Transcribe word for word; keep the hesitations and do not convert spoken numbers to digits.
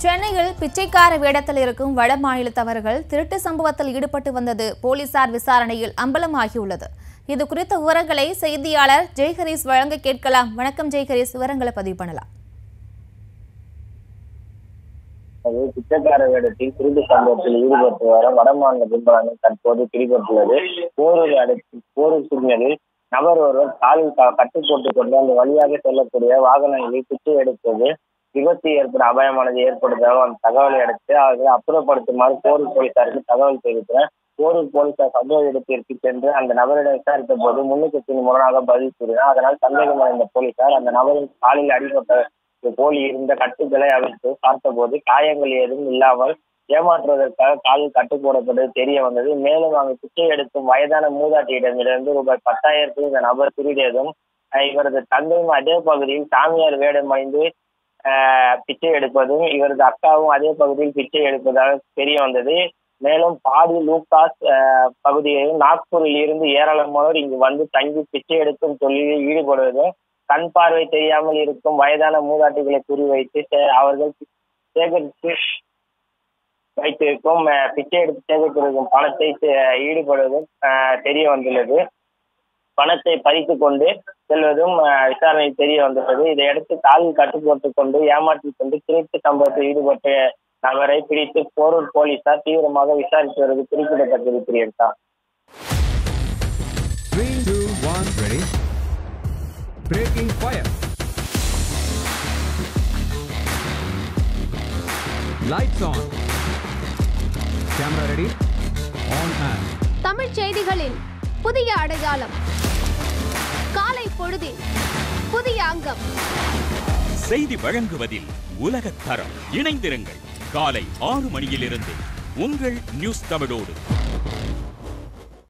சென்னையில் பிச்சைக்கார வேடத்தில் இருக்கும் வட மாநிலத்தவர்கள் திருட்டு சம்பவத்தில் ஈடுபட்டு வந்தது போலீசார் விசாரணையில் அம்பலமாகியுள்ளது. இது குறித்த விவரங்களை செய்தியாளர் ஜெய்ஹரிஸ் வழங்க கேட்கலாம். வணக்கம் ஜெய்ஹரிஸ், விவரங்களை பதிவு பண்ணலாம். பிச்சைக்கார வேடத்தில் திருட்டு சம்பவத்தில் ஈடுபட்டு வர வடமாநில கும்பலானது தற்போது பிடிபட்டுள்ளது. போரூர் அடுத்து போரூர் சிக்னலில் நபர் ஒருவர் காலில் கட்டு போட்டுக் கொண்டு அந்த வழியாக செல்லக்கூடிய வாகனங்களில் பிச்சை எடுப்பது விபத்து ஏற்பட அபாயமானது ஏற்படுவதாக அந்த தகவலை அடுத்து அவர்களை அப்புறப்படுத்துமாறு போரூர் போலீசாருக்கு தகவல் தெரிவித்தனர். போரூர் போலீசார் சம்பவ இடத்திற்கு சென்று அந்த நபரிடம் விசாரித்த போது முன்னுக்கு பின் முரணாக பதில் கூறினார். அதனால் சந்தேகம் அடைந்த போலீசார் அந்த நபரின் காலில் அடிபட்ட போலி இருந்த கட்டுகளை அவிழ்த்து பார்த்தபோது காயங்கள் ஏதும் இல்லாமல் ஏமாற்றுவதற்காக காலில் கட்டு போடப்பட்டது தெரிய வந்தது. மேலும் அங்கு பிச்சை எடுக்கும் வயதான மூதாட்டியிடமிருந்து ரூபாய் பத்தாயிரத்துக்கு இந்த நபர் திருடியதும் இவரது தந்தையும் அதே பகுதியில் சாமியார் வேடம் அணிந்து பிச்சை எடுப்பதும் இவரது அக்காவும் அதே பகுதியில் பிச்சை எடுப்பதாக தெரிய வந்தது. மேலும் பாடி லூகாஸ் பகுதியிலும் நாக்பூரில் இருந்து ஏராளமானோர் இங்கு வந்து தங்கி பிச்சை எடுக்கும் தொழிலில் ஈடுபடுவதும் கண் பார்வை தெரியாமல் இருக்கும் வயதான மூதாட்டிகளை குறிவைத்து அவர்கள் சேகரித்து வைத்திருக்கும் பிச்சை எடுத்து சேகரித்திருக்கும் பணத்தை ஈடுபடுவதும் தெரிய வந்துள்ளது. பணத்தை பறித்து கொண்டு செல்வதும் விசாரணை தெரிய வந்துள்ளது. இதையடுத்து காலில் கட்டு போட்டுக் கொண்டு ஏமாற்றிக் கொண்டு திருட்டு சம்பவத்தில் ஈடுபட்ட நபரை பிடித்து போரூர் போலீசார் தீவிரமாக விசாரித்து வருவது குறிப்பிடத்தக்கது. Breaking fire. Lights on. Camera ready. On and. Tamil செய்திகளின் புதிய அடையாளம். காலை பொழுதில் புதிய அங்கம். செய்தி வழங்குவதில் உலகத் தரம். இணைந்திருங்கள். காலை ஆறு மணியிலிருந்து உங்கள் நியூஸ் தமிழோடு.